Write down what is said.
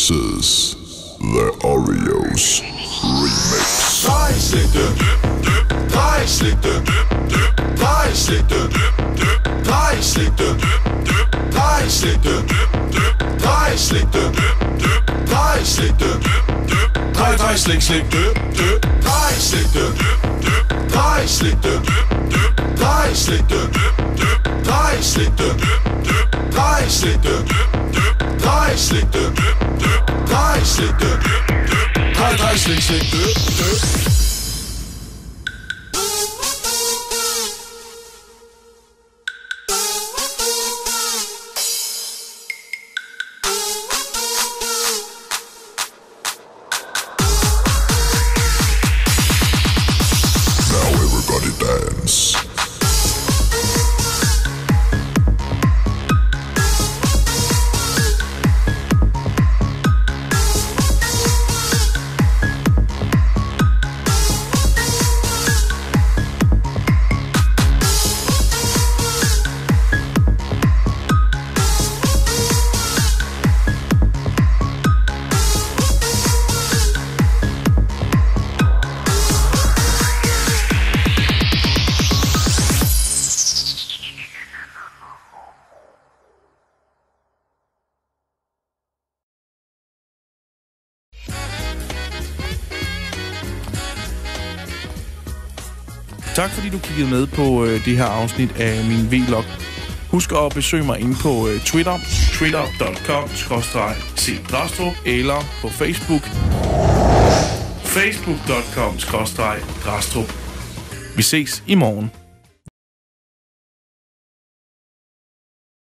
This is the Oreos remix. Drejslægte, drejslægte, drejslægte, drejslægte, drejslægte, drejslægte, drejslægte, drejslægte, drejslægte, drejslægte, drejslægte, drejslægte, drejslægte, drejslægte, drejslægte, drejslægte. Dance. Tak fordi du kiggede med på det her afsnit af min Vlog. Husk at besøge mig inde på Twitter, twitter.com/cdrastrup, eller på Facebook, facebook.com/drastrup. Vi ses i morgen.